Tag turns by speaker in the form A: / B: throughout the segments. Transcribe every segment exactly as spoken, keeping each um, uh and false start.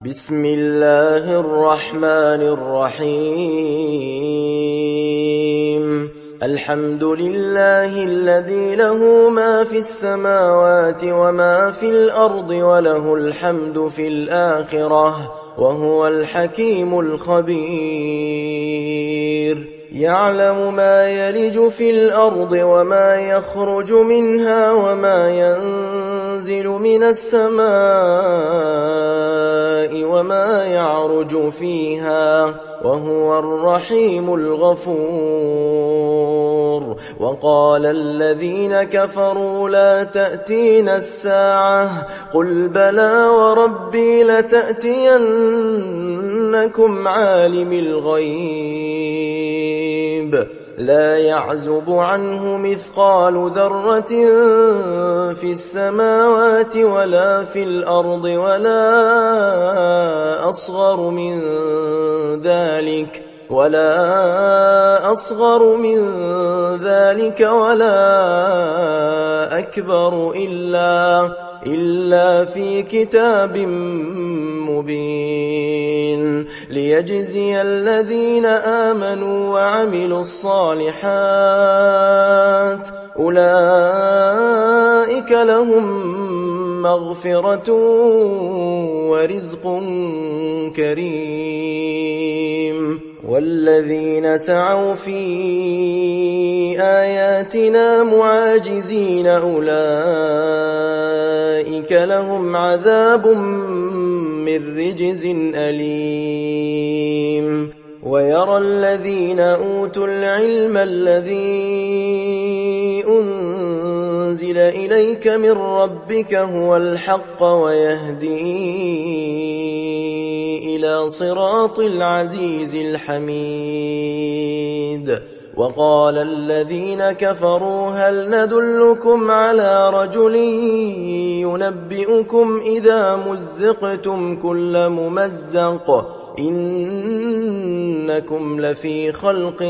A: بسم الله الرحمن الرحيم الحمد لله الذي له ما في السماوات وما في الأرض وله الحمد في الآخرة وهو الحكيم الخبير يعلم ما يلج في الأرض وما يخرج منها وما ينزل من السماء وما يعرج فيها وهو الرحيم الغفور وقال الذين كفروا لا تأتينا الساعة قل بلى وربي لتأتينكم عالم الغيب لا يعزب عنه مثقال ذرة في السماوات ولا في الأرض ولا أصغر من ذلك ولا أصغر من ذلك ولا أكبر إلا إلا في كتاب مبين ليجزي الذين آمنوا وعملوا الصالحات أولئك لهم مغفرة ورزق كريم والذين سعوا في آياتنا معاجزين أولئك لهم عذاب من رجز أليم ويرى الذين أوتوا العلم الذي أنزل إليك من ربك هو الحق ويهدي إلى صراط العزيز الحميد وقال الذين كفروا هل ندلكم على رجل ينبئكم إذا مزقتم كل ممزق إنكم لفي خلق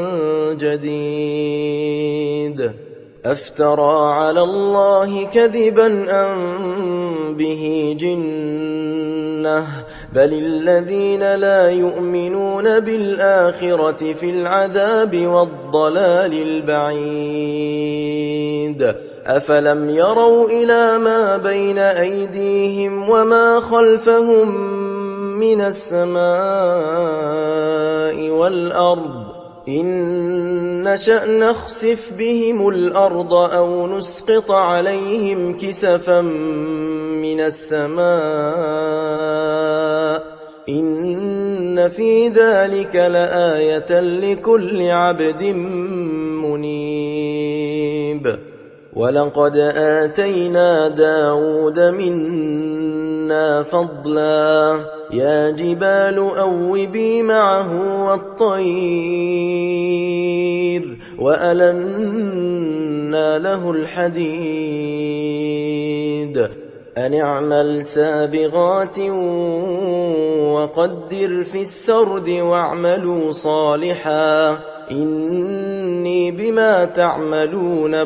A: جديد أفترى على الله كذبا أم به جنة بل الذين لا يؤمنون بالآخرة في العذاب والضلال البعيد أفلم يروا إلى ما بين أيديهم وما خلفهم من السماء والأرض إن نشأ نخسف بهم الأرض أو نسقط عليهم كسفا من السماء إن في ذلك لآية لكل عبد منيب ولقد آتينا داود منا فضلا يا جبال أوبي معه والطير وألنا له الحديد أن اعمل سابغات وقدر في السرد واعملوا صالحا إني بما تعملون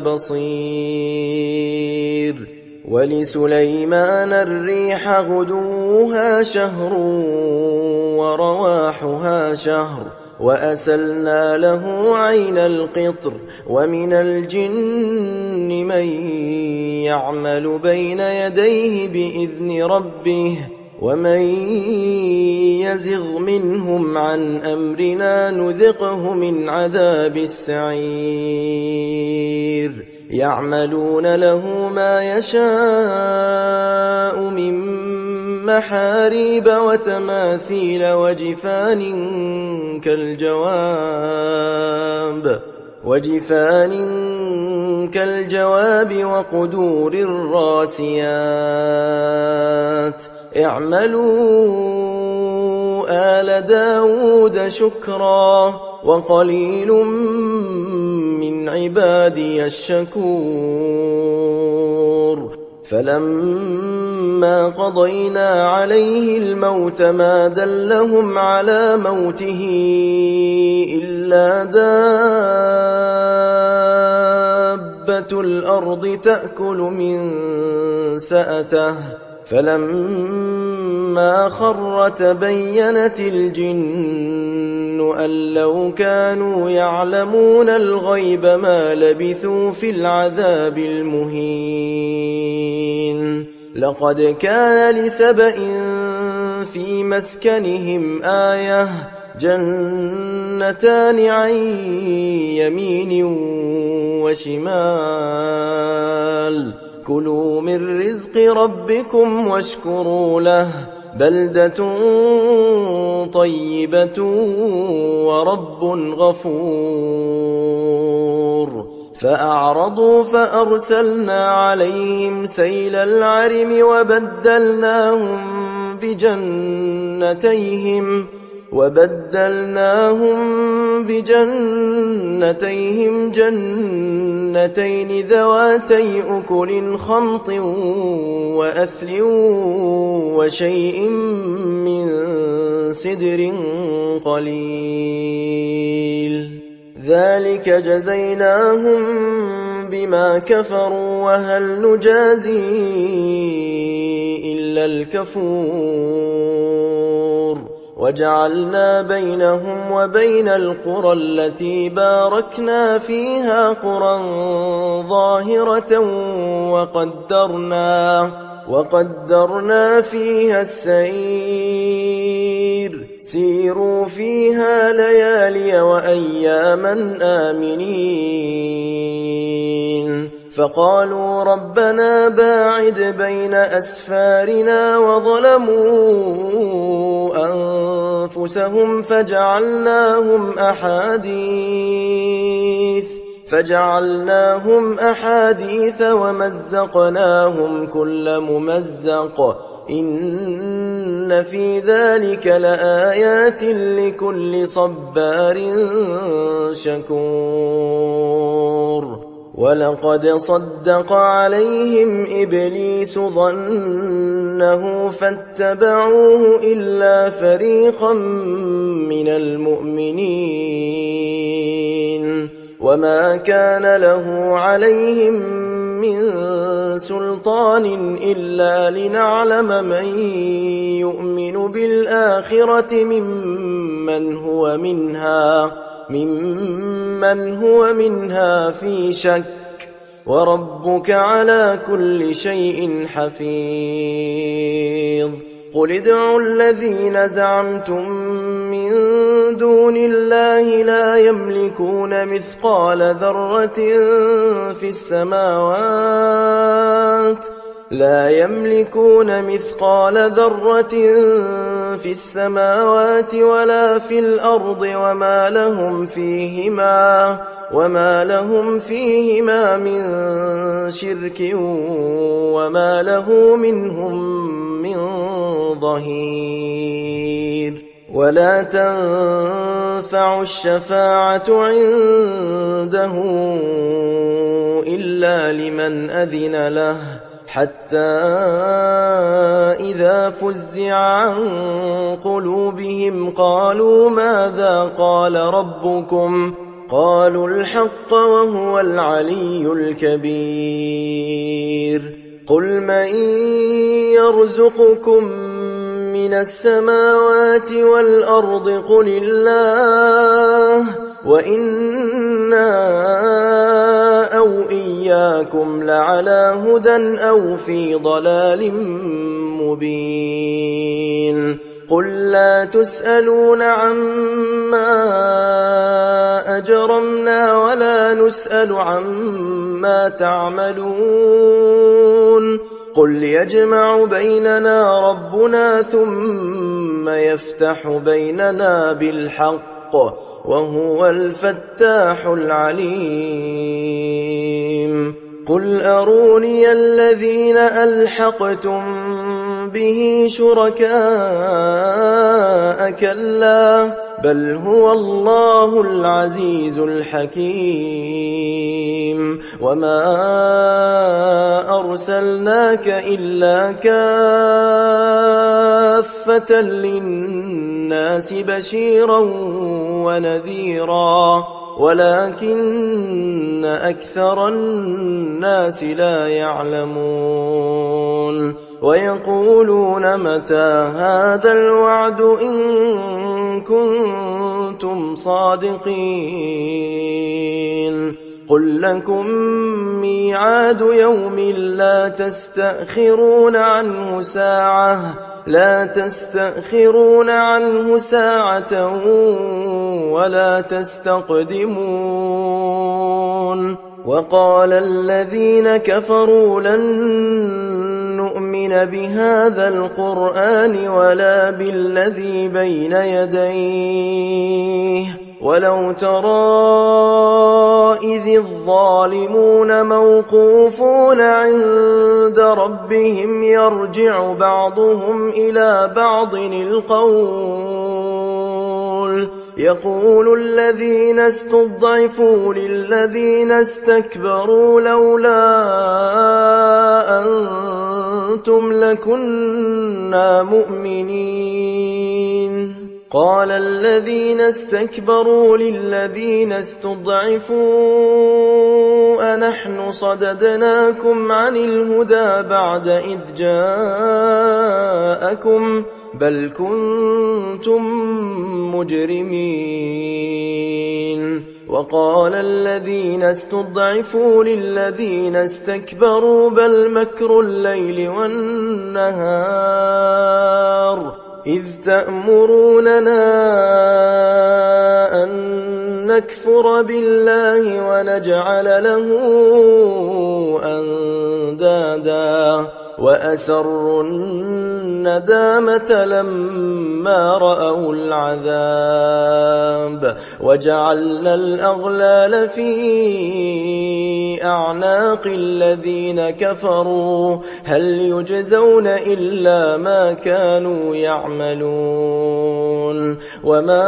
A: بصير ولسليمان الريح غدوها شهر ورواحها شهر وأسلنا له عين القطر ومن الجن من يعمل بين يديه بإذن ربه ومن يزغ منهم عن أمرنا نذقه من عذاب السعير يعملون له ما يشاء من محاريب وتماثيل وجفان كالجواب وجفان كالجواب وقدور الراسيات اعملوا آل داود شكرا وقليل من عبادي الشكور فلما قضينا عليه الموت ما دلهم على موته إلا دابة الأرض تأكل من سأته فلما خر تبينت الجن أن لو كانوا يعلمون الغيب ما لبثوا في العذاب المهين. لقد كان لسبإ في مسكنهم آية جنتان عن يمين وشمال كلوا من رزق ربكم واشكروا له بلدة طيبة ورب غفور. فأعرضوا فأرسلنا عليهم سيل العرم وبدلناهم بجنتيهم وبدلناهم بجنتيهم جنتين ذواتي أكل خمط وأثل وشيء من سدر قليل ذلك جزيناهم بما كفروا وهل نجازي إلا الكفور. وجعلنا بينهم وبين القرى التي باركنا فيها قرى ظاهرة وقدرنا, وقدرنا فيها السير سيروا فيها ليالي وأياما آمنين. فقالوا ربنا باعد بين أسفارنا وظلموا أنفسهم فجعلناهم أحاديث فجعلناهم أحاديث ومزقناهم كل ممزق إن في ذلك لآيات لكل صبار شكور. ولقد صدق عليهم إبليس ظنه فاتبعوه إلا فريقا من المؤمنين وما كان له عليهم من سلطان إلا لنعلم من يؤمن بالآخرة ممن هو منها ممن هو منها في شك وربك على كل شيء حفيظ. قل ادعوا الذين زعمتم من دون الله لا يملكون مثقال ذرة في السماوات لا يملكون مثقال ذرة في السماوات ولا في الأرض وما لهم فيهما وما لهم فيهما من شرك وما له منهم من ظهير. ولا تنفع الشفاعة عنده إلا لمن أذن له حتى إذا فزع عن قلوبهم قالوا ماذا قال ربكم قالوا الحق وهو العلي الكبير. قل من يرزقكم من السماوات والأرض قل الله وإنا أو إياكم لعلى هدى أو في ضلال مبين. قل لا تسألون عما أجرمنا ولا نسأل عما تعملون. قل يجمع بيننا ربنا ثم يفتح بيننا بالحق وهو الفتاح العليم. قل أروني الذين ألحقتم به شركاء كلا بل هو الله العزيز الحكيم. وما أرسلناك إلا كافة للناس بشيرا ونذيرا ولكن أكثر الناس لا يعلمون. ويقولون متى هذا الوعد إن كنتم صادقين قل لكم ميعاد يوم لا تستأخرون عنه ساعة لا تستأخرون عنه ساعة ولا تستقدمون وقال الذين كفروا لن نؤمن بهذا القرآن ولا بالذي بين يديه ولو ترى إذ الظالمون موقوفون عند ربهم يرجع بعضهم إلى بعض القول يقول الذين استضعفوا للذين استكبروا لولا أنتم لكنا مؤمنين قال الذين استكبروا للذين استضعفوا أنحن صددناكم عن الهدى بعد إذ جاءكم بل كنتم مجرمين وقال الذين استضعفوا للذين استكبروا بل مكر الليل والنهار إذ تأمروننا أن نكفر بالله ونجعل له أندادا وأسروا الندامة لما رأوا العذاب وجعلنا الأغلال في أعناق الذين كفروا هل يجزون إلا ما كانوا يعملون وما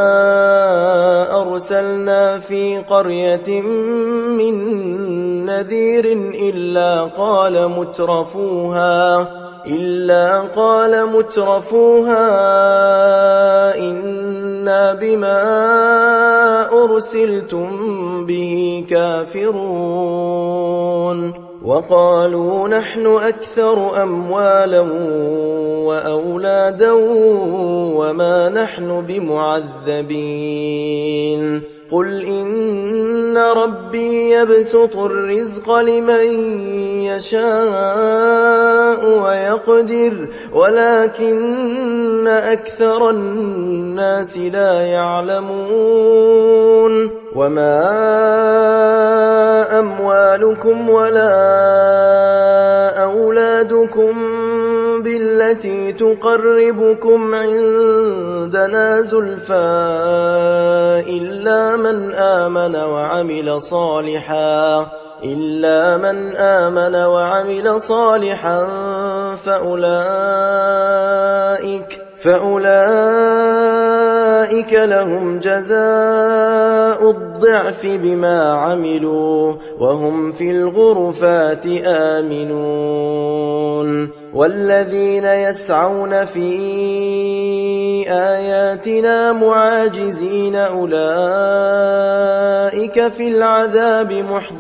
A: أرسلنا في قرية من نذير إلا قال مترفوها إلا قال مترفوها إنا بما أرسلتم به كافرون وقالوا نحن أكثر أموالا وأولادا وما نحن بمعذبين قل إن ربي يبسط الرزق لمن يشاء ويقدر ولكن أكثر الناس لا يعلمون وما أموالكم ولا أولادكم بالتي تقربكم عندنا زلفى إلا من آمن وعمل صالحا إلا من آمن وعمل صالحا فأولئك فأولئك لهم جزاء الضعف بما عملوا وهم في الغرفات آمنون والذين يسعون في آياتنا معاجزين أولئك في العذاب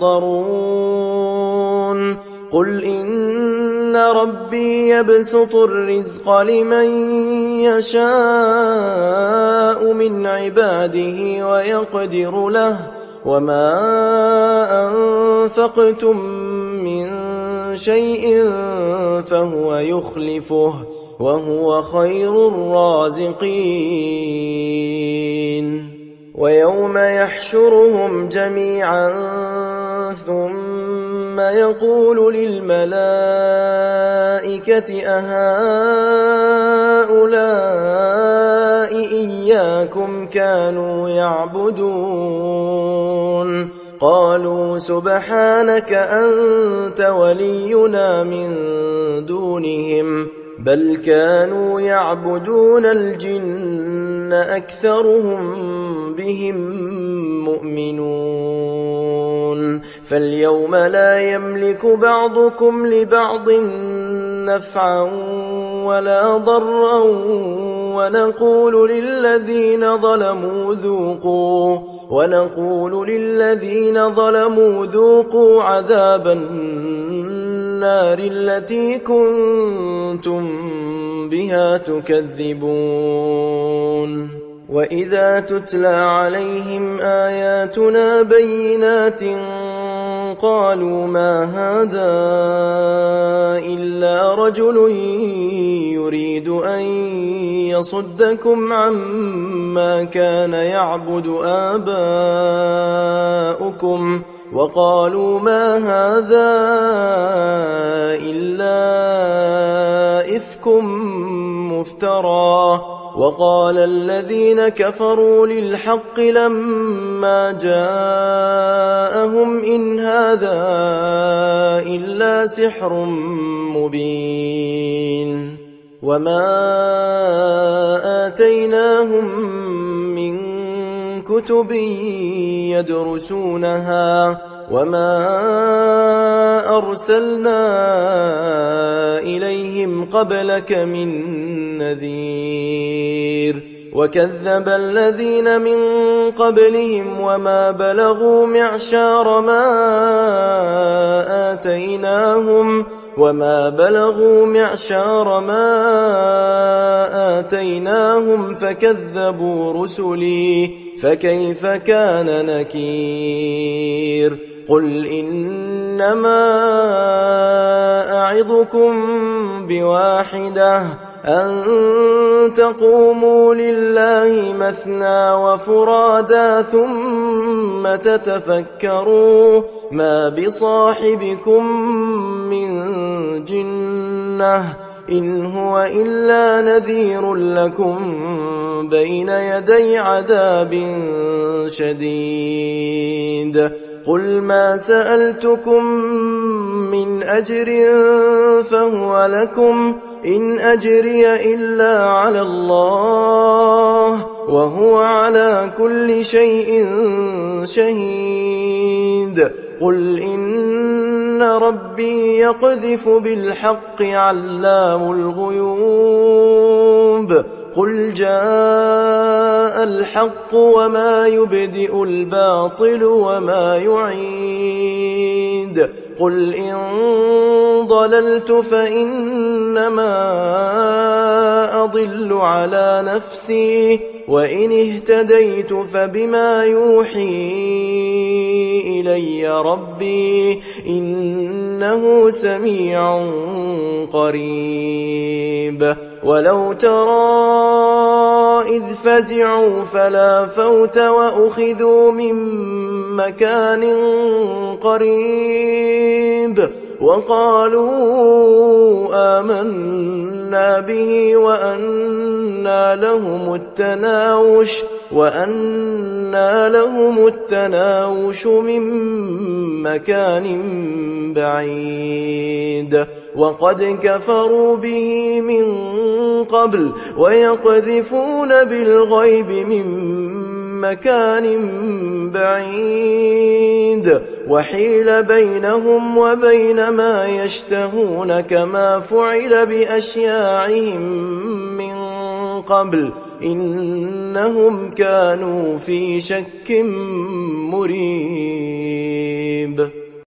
A: محضرون قل إن ربي يبسط الرزق لمن يشاء من عباده ويقدر له وما أنفقتم من شيء فهو يخلفه وهو خير الرازقين ويوم يحشرهم جميعا ثم يقول للملائكة أهؤلاء إياكم كانوا يعبدون قالوا سبحانك أنت ولينا من دونهم بل كانوا يعبدون الجن أكثرهم بهم مؤمنون فاليوم لا يملك بعضكم لبعض نفعا ولا ضرا ونقول للذين ظلموا ذوقوا ونقول للذين ظلموا ذوقوا عذاب النار التي كنتم بها تكذبون وإذا تتلى عليهم آياتنا بينات قالوا ما هذا إلا رجل يريد أن يصدكم عما كان يعبد آباؤكم وقالوا ما هذا إلا إفك مفترى وقال الذين كفروا للحق لما جاءهم إن هذا إلا سحر مبين وما آتيناهم من كتب يدرسونها وما أرسلنا إليهم قبلك من نذير وكذب الذين من قبلهم وما بلغوا معشار ما آتيناهم وما بلغوا معشار ما آتيناهم فكذبوا رسلي فكيف كان نكير قل إنما أعظكم بواحدة أن تقوموا لله مثنى وفرادا ثم تتفكروا ما بصاحبكم من جنة إن هو إلا نذير لكم بين يدي عذاب شديد قل ما سألتكم من أجر فهو لكم إن أجري إلا على الله وهو على كل شيء شهيد قل إن ربي يقذف بالحق علام الغيوب قل جاء الحق وما يبدئ الباطل وما يعيد قل إن ضللت فإنما أضل على نفسي وإن اهتديت فبما يوحي إلي ربي إنه سميع قريب ولو ترى إذ فزعوا فلا فوت وأخذوا من مكان قريب وقالوا آمنا به وأنى لهم التناوش وأنى لهم التناوش من مكان بعيد وقد كفروا به من قبل ويقذفون بالغيب من مكان بعيد وحيل بينهم وبين ما يشتهون كما فعل بأشياعهم من قبل إنهم كانوا في شك مريب.